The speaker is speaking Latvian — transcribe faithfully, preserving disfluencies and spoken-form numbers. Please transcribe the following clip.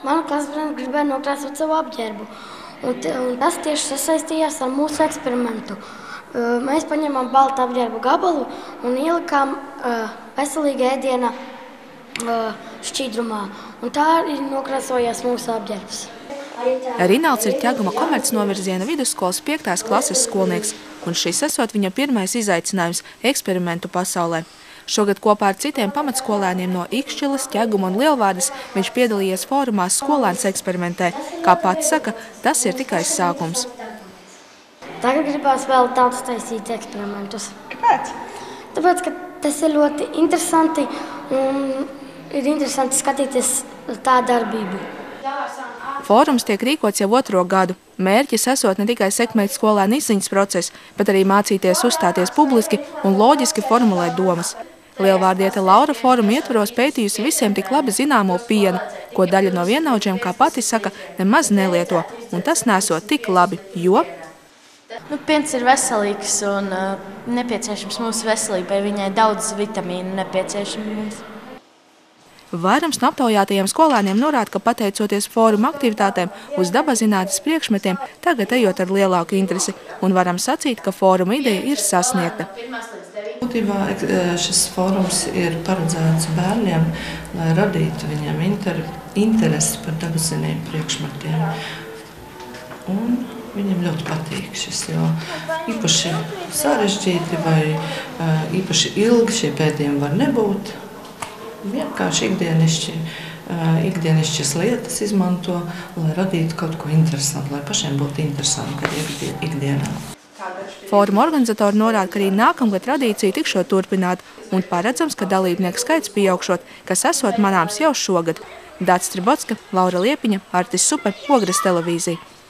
Mana klasbiedrene gribēja nokrāsot savu apģērbu, un, un tas tieši sasaistījās ar mūsu eksperimentu. Mēs paņēmām baltu apģērbu gabalu un ielikām veselīga ēdiena šķidrumā, un tā arī nokrāsojās mūsu apģērbs. Rinalds ir Ķeguma komercnovirziena vidusskolas piektās klases skolnieks, un šis esot viņa pirmais izaicinājums eksperimentu pasaulē. Šogad kopā ar citiem pamatskolēniem no Ikšķilas, Ķeguma un Lielvārdes viņš piedalījies fórumā Skolēns eksperimentē. Kā pats saka, tas ir tikai sākums. Tagad gribās vēl daudz taisīt eksperimentus. Kāpēc? Tāpēc, ka tas ir ļoti interesanti un ir interesanti skatīties tā darbību. Fórums tiek rīkots jau otro gadu. Mērķis esot ne tikai sekmēt skolēnu izziņas procesu, bet arī mācīties uzstāties publiski un loģiski formulēt domas. Lielvārdiete Laura fóruma ietvaros pētījusi visiem tik labi zināmo pienu, ko daļa no vienaudžiem, kā pati saka, nemaz nelieto, un tas nesot tik labi, jo... Nu, piens ir veselīgs un uh, nepieciešams mūsu veselībai, viņai daudz vitamīnu nepieciešams mums. Vairums no aptaujātajiem skolēniem norāda, ka pateicoties fóruma aktivitātēm uz dabazinātnes priekšmetiem, tagad ejot ar lielāku interesi, un varam sacīt, ka fóruma ideja ir sasniegta. Būtībā šis fórums ir paredzēts bērniem, lai radītu viņiem inter, interesi par dabazinību priekšmetiem. Un viņiem ļoti patīk šis, jo īpaši sarežģīti vai īpaši ilgi šie pētījumi var nebūt. Vienkārši ikdienišķi, ikdienišķas lietas izmanto, lai radītu kaut ko interesantu, lai pašiem būtu interesanti arī ikdienā. Fóruma organizatori norāda, ka arī nākamgad tradīcija tikšot turpināt, un paredzams, ka dalībnieku skaits pieaugšot, kas esot manāms jau šogad. Dācis Tribotska, Laura Liepiņa, Artis Supe, Ogres televīzija.